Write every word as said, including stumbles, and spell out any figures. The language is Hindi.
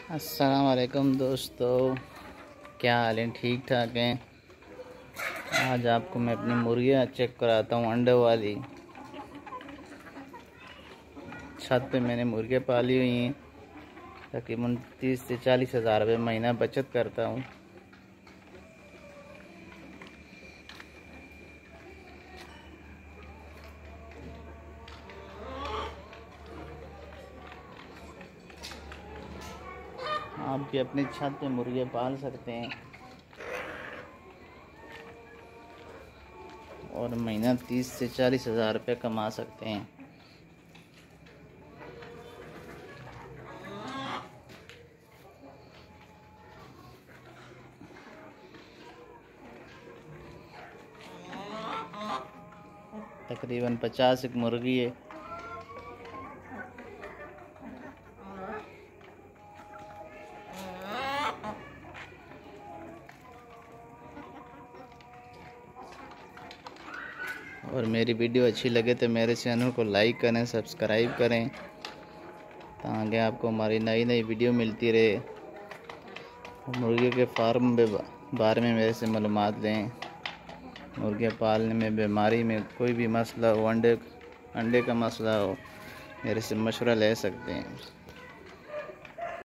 अस्सलाम वालेकुम दोस्तों, क्या हाल है? ठीक ठाक हैं। आज आपको मैं अपनी मुर्गियाँ चेक कराता हूँ, अंडे वाली। छत पे मैंने मुर्गियाँ पाली हुई हैं। तकरीबन तीस से चालीस हज़ार रुपये महीना बचत करता हूँ। आप भी अपनी छत पे मुर्गियाँ पाल सकते हैं और महीना तीस से चालीस हज़ार रुपये कमा सकते हैं। तकरीबन पचास एक मुर्गी है। और मेरी वीडियो अच्छी लगे तो मेरे चैनल को लाइक करें, सब्सक्राइब करें, ताकि आपको हमारी नई नई वीडियो मिलती रहे। मुर्गियों के फार्म के बारे में मेरे से मालूमात लें। मुर्गियाँ पालने में, बीमारी में कोई भी मसला हो, अंडे अंडे का मसला हो, मेरे से मशवरा ले सकते हैं।